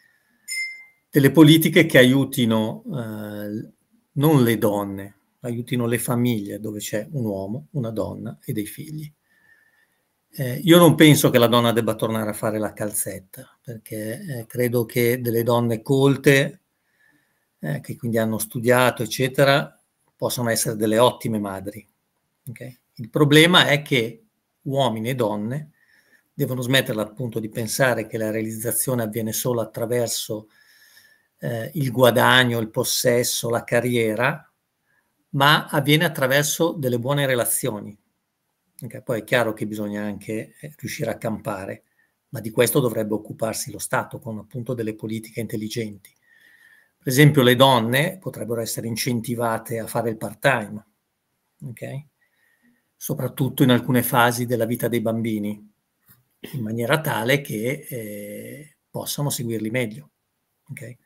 delle politiche che aiutino eh, non le donne, aiutino le famiglie dove c'è un uomo, una donna e dei figli. Eh, io non penso che la donna debba tornare a fare la calzetta, perché eh, credo che delle donne colte, eh, che quindi hanno studiato, eccetera, possono essere delle ottime madri. Okay? Il problema è che uomini e donne devono smetterla appunto di pensare che la realizzazione avviene solo attraverso eh, il guadagno, il possesso, la carriera, ma avviene attraverso delle buone relazioni. Okay? Poi è chiaro che bisogna anche eh, riuscire a campare, ma di questo dovrebbe occuparsi lo Stato con appunto delle politiche intelligenti. Per esempio le donne potrebbero essere incentivate a fare il part-time, okay? Soprattutto in alcune fasi della vita dei bambini, in maniera tale che eh, possano seguirli meglio. Okay?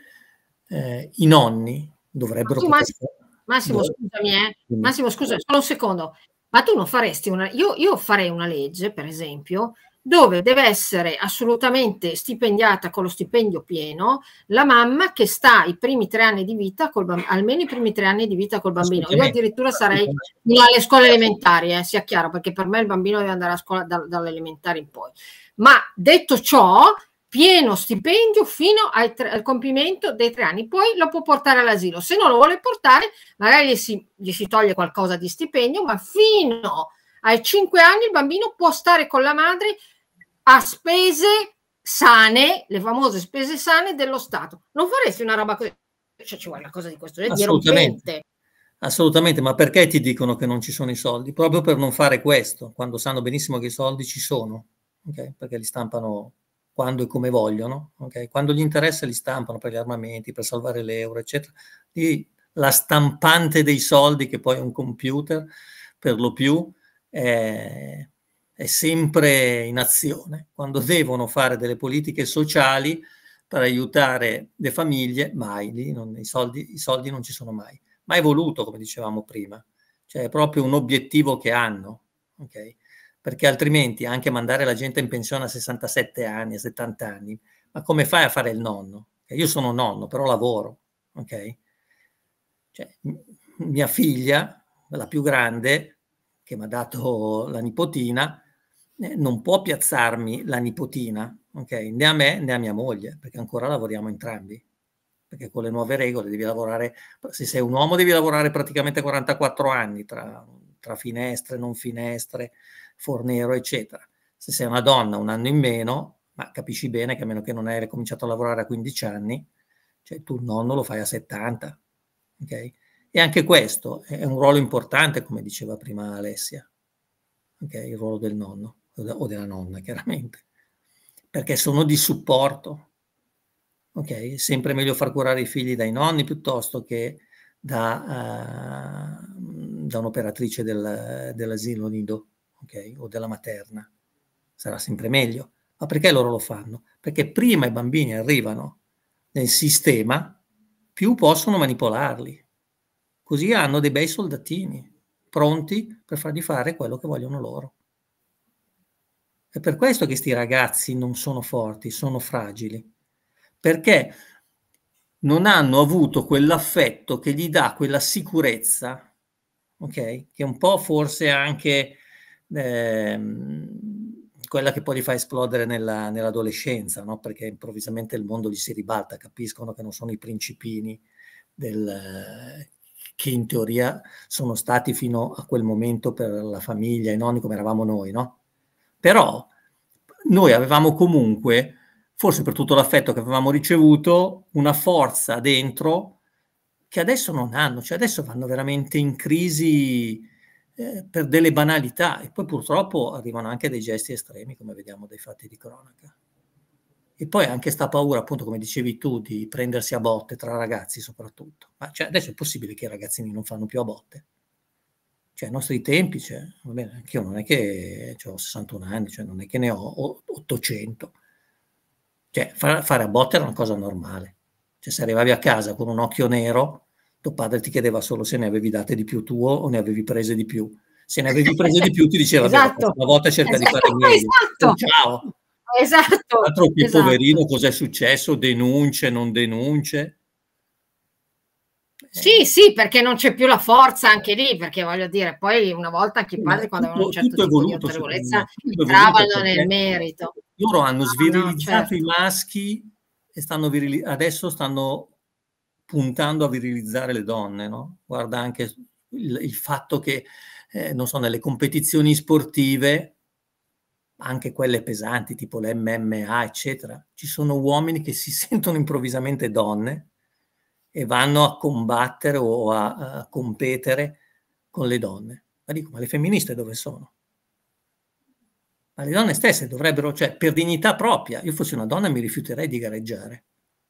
Eh, I nonni dovrebbero... Tu, Massimo, Massimo dov- scusami, eh. Massimo, scusa, solo un secondo. Ma tu non faresti una... Io, io farei una legge, per esempio, dove deve essere assolutamente stipendiata con lo stipendio pieno la mamma che sta i primi tre anni di vita, col bambino, almeno i primi tre anni di vita col bambino. Io addirittura sarei alle scuole elementari, eh, sia chiaro, perché per me il bambino deve andare a scuola da, dall'elementare in poi. Ma detto ciò, pieno stipendio fino ai tre, al compimento dei tre anni, poi lo può portare all'asilo. Se non lo vuole portare, magari gli si, gli si toglie qualcosa di stipendio, ma fino ai cinque anni il bambino può stare con la madre a spese sane, le famose spese sane dello Stato. Non faresti una roba così? Cioè, ci vuole una cosa di questo genere, assolutamente. Assolutamente, ma perché ti dicono che non ci sono i soldi? Proprio per non fare questo, quando sanno benissimo che i soldi ci sono, okay? Perché li stampano quando e come vogliono, okay? Quando gli interessa li stampano per gli armamenti, per salvare l'euro, eccetera. Lì la stampante dei soldi, che poi è un computer, per lo più, è... è sempre in azione. Quando devono fare delle politiche sociali per aiutare le famiglie, mai, lì non, i, soldi, i soldi non ci sono mai. Mai voluto, come dicevamo prima. Cioè è proprio un obiettivo che hanno, ok? Perché altrimenti anche mandare la gente in pensione a sessantasette anni, a settanta anni, ma come fai a fare il nonno? Io sono nonno, però lavoro, ok? Cioè, mia figlia, la più grande, che mi ha dato la nipotina, non può piazzarmi la nipotina, okay? Né a me né a mia moglie, perché ancora lavoriamo entrambi, perché con le nuove regole devi lavorare, se sei un uomo devi lavorare praticamente quarantaquattro anni tra, tra finestre, non finestre, fornero, eccetera. Se sei una donna un anno in meno, ma capisci bene che a meno che non hai cominciato a lavorare a quindici anni, cioè tu il nonno lo fai a settanta, ok? E anche questo è un ruolo importante, come diceva prima Alessia, okay? Il ruolo del nonno o della nonna, chiaramente, perché sono di supporto, ok? È sempre meglio far curare i figli dai nonni piuttosto che da, uh, da un'operatrice del, dell'asilo nido, ok? O della materna, sarà sempre meglio. Ma perché loro lo fanno? Perché prima i bambini arrivano nel sistema, più possono manipolarli, così hanno dei bei soldatini pronti per fargli fare quello che vogliono loro. È per questo che questi ragazzi non sono forti, sono fragili, perché non hanno avuto quell'affetto che gli dà quella sicurezza ok? Che è un po' forse anche ehm, quella che poi li fa esplodere nella, nell'adolescenza, no? Perché improvvisamente il mondo gli si ribalta, capiscono che non sono i principini del, che in teoria sono stati fino a quel momento per la famiglia, i nonni come eravamo noi, no? Però noi avevamo comunque, forse per tutto l'affetto che avevamo ricevuto, una forza dentro che adesso non hanno, cioè adesso vanno veramente in crisi eh, per delle banalità e poi purtroppo arrivano anche dei gesti estremi come vediamo dai fatti di cronaca. E poi anche sta paura, appunto, come dicevi tu, di prendersi a botte tra ragazzi soprattutto. Ma cioè, adesso è possibile che i ragazzini non fanno più a botte? Cioè, ai nostri tempi, cioè, va bene, anch'io non è che ho sessantuno anni, cioè non è che ne ho ottocento. Cioè, fare, fare a botte era una cosa normale. Cioè, se arrivavi a casa con un occhio nero, tuo padre ti chiedeva solo se ne avevi date di più tuo o ne avevi prese di più. Se ne avevi prese di più ti diceva, esatto. una volta cerca esatto. di fare meglio. Esatto. Ciao. Esatto. Tra l'altro, che esatto. poverino, cos'è successo? Denunce, non denunce? Sì, sì, perché non c'è più la forza anche lì, perché voglio dire, poi una volta anche i padri quando avevano un certo tipo evoluto, di autorevolezza tutto entravano nel merito. Loro hanno svirilizzato ah, no, certo. i maschi e stanno virili- adesso stanno puntando a virilizzare le donne, no? Guarda anche il, il fatto che, eh, non so, nelle competizioni sportive, anche quelle pesanti, tipo le M M A, eccetera, ci sono uomini che si sentono improvvisamente donne e vanno a combattere o a, a competere con le donne. Ma dico, ma le femministe dove sono? Ma le donne stesse dovrebbero, cioè, per dignità propria, io fossi una donna mi rifiuterei di gareggiare.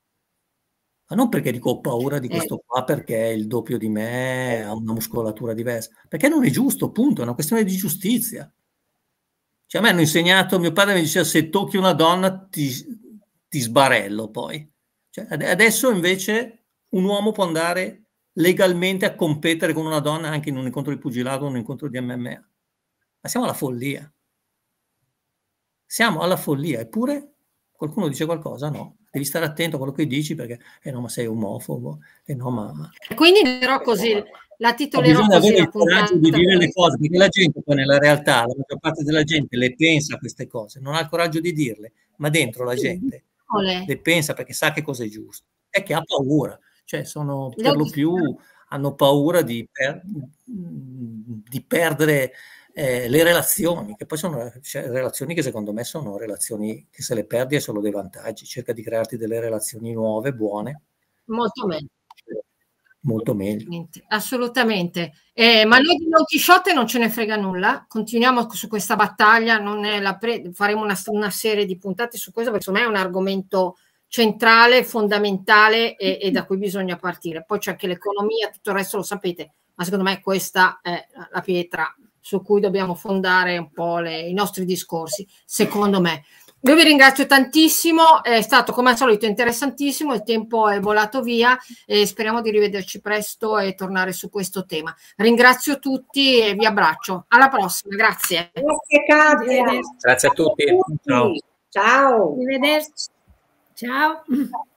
Ma non perché dico ho paura di questo qua, perché è il doppio di me, ha una muscolatura diversa, perché non è giusto, punto, è una questione di giustizia. Cioè, a me hanno insegnato, mio padre mi diceva, se tocchi una donna ti, ti sbarello poi. Cioè, adesso invece un uomo può andare legalmente a competere con una donna anche in un incontro di pugilato o un incontro di M M A. Ma siamo alla follia. Siamo alla follia, eppure qualcuno dice qualcosa? No, devi stare attento a quello che dici perché, eh no, ma sei omofobo, eh no, ma... Quindi dirò così, la titolerò bisogna così avere la il coraggio puntata. di dire le cose, perché la gente poi nella realtà, la maggior parte della gente le pensa queste cose, non ha il coraggio di dirle, ma dentro la gente le pensa perché sa che cosa è giusto, è che ha paura, cioè sono per lo più, hanno paura di, per, di perdere eh, le relazioni, che poi sono cioè, relazioni che secondo me sono relazioni che se le perdi è solo dei vantaggi, cerca di crearti delle relazioni nuove, buone. Molto meglio. Molto meglio. Assolutamente. Eh, ma noi di Don Chisciotte non ce ne frega nulla, continuiamo su questa battaglia, non è la pre- faremo una, una serie di puntate su questo perché secondo me è un argomento centrale, fondamentale e, e da cui bisogna partire. Poi c'è anche l'economia, tutto il resto lo sapete, ma secondo me questa è la pietra su cui dobbiamo fondare un po' le, i nostri discorsi, secondo me. Io vi ringrazio tantissimo, è stato come al solito interessantissimo, il tempo è volato via e speriamo di rivederci presto e tornare su questo tema. Ringrazio tutti e vi abbraccio. Alla prossima, grazie. Grazie Katia. Grazie a tutti. Ciao. Ciao. Arrivederci. Ciao.